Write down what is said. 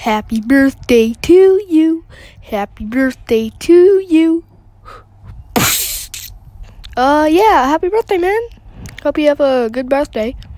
Happy birthday to you. Happy birthday to you. Yeah, happy birthday, man. Hope you have a good birthday.